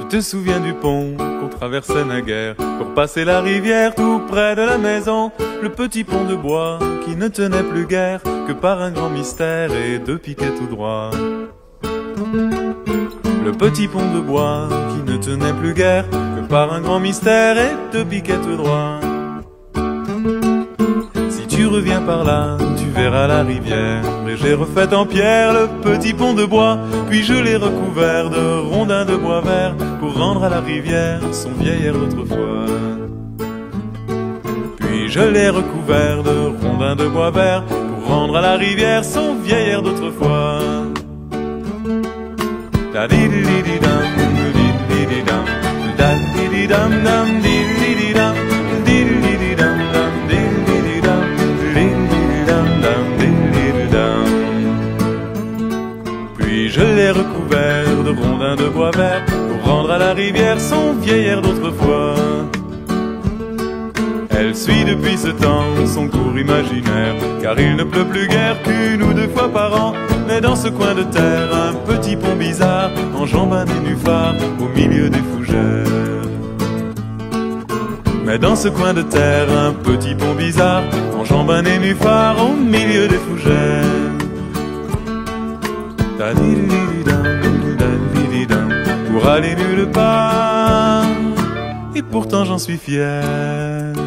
te souviens du pont qu'on traversait naguère pour passer la rivière tout près de la maison? Le petit pont de bois qui ne tenait plus guère que par un grand mystère et deux piquets tout droit. Le petit pont de bois qui ne tenait plus guère que par un grand mystère et deux piquets tout droit. Si tu reviens par là, tu verras la rivière, et j'ai refait en pierre le petit pont de bois, puis je l'ai recouvert de rondins de bois vert pour rendre à la rivière son vieil air d'autrefois. Puis je l'ai recouvert de rondins de bois vert pour rendre à la rivière son vieil air d'autrefois. Da di di di di dam, di di di dam, da di di dam dam, di di di dam, di di di dam dam, di di di dam, di di dam dam, di di dam. Puis je l'ai recouvert de rondins de bois vert pour rendre à la rivière son vieil air d'autrefois. Elle suit depuis ce temps son cours imaginaire, car il ne pleut plus guère qu'une ou deux fois par an. Mais dans ce coin de terre, un petit pont bizarre enjambe un nénuphar au milieu des fougères. Mais dans ce coin de terre, un petit pont bizarre enjambe un nénuphar au milieu des fougères. Pour aller nulle part, et pourtant j'en suis fier.